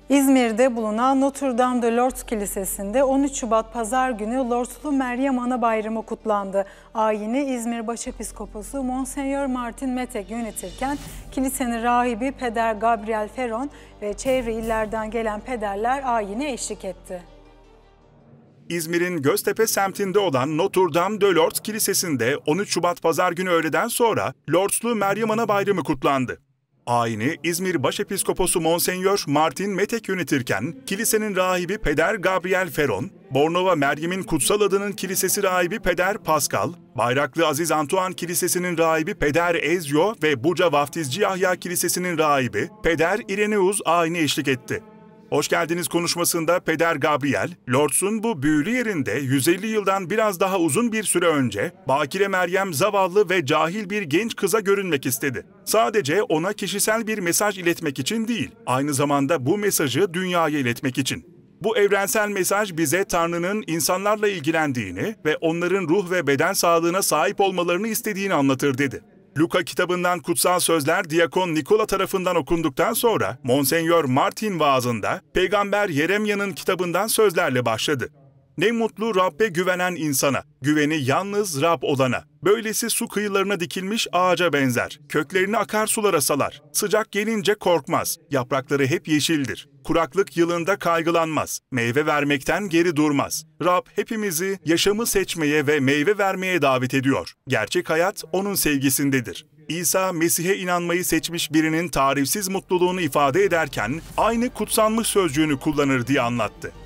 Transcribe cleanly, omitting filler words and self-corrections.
İzmir'de bulunan Notre Dame de Lourdes Kilisesi'nde 13 Şubat Pazar günü Lourdeslu Meryem Ana Bayramı kutlandı. Ayini İzmir Başepiskoposu Monseñor Martin Metek yönetirken kilisenin rahibi Peder Gabriel Ferron ve çevre illerden gelen pederler ayine eşlik etti. İzmir'in Göztepe semtinde olan Notre Dame de Lourdes Kilisesi'nde 13 Şubat Pazar günü öğleden sonra Lourdeslu Meryem Ana Bayramı kutlandı. Ayini İzmir Başepiskoposu Monseñor Martin Metek yönetirken kilisenin rahibi Peder Gabriel Ferron, Bornova Meryem'in Kutsal Adının Kilisesi rahibi Peder Pascal, Bayraklı Aziz Antoine Kilisesi'nin rahibi Peder Ezio ve Buca Vaftizci Yahya Kilisesi'nin rahibi Peder Ireneus ayine eşlik etti. Hoş geldiniz konuşmasında Peder Gabriel, Lourdes'un bu büyülü yerinde 150 yıldan biraz daha uzun bir süre önce Bakire Meryem zavallı ve cahil bir genç kıza görünmek istedi. Sadece ona kişisel bir mesaj iletmek için değil, aynı zamanda bu mesajı dünyaya iletmek için. Bu evrensel mesaj bize Tanrı'nın insanlarla ilgilendiğini ve onların ruh ve beden sağlığına sahip olmalarını istediğini anlatır dedi. Luka kitabından kutsal sözler Diyakon Nikola tarafından okunduktan sonra Monseñor Martin vaazında Peygamber Yeremya'nın kitabından sözlerle başladı. Ne mutlu Rabbe güvenen insana, güveni yalnız Rab olana. Böylesi su kıyılarına dikilmiş ağaca benzer. Köklerini akarsulara salar. Sıcak gelince korkmaz. Yaprakları hep yeşildir. Kuraklık yılında kaygılanmaz. Meyve vermekten geri durmaz. Rab hepimizi yaşamı seçmeye ve meyve vermeye davet ediyor. Gerçek hayat onun sevgisindedir. İsa, Mesih'e inanmayı seçmiş birinin tarifsiz mutluluğunu ifade ederken aynı kutsanmış sözcüğünü kullanır diye anlattı.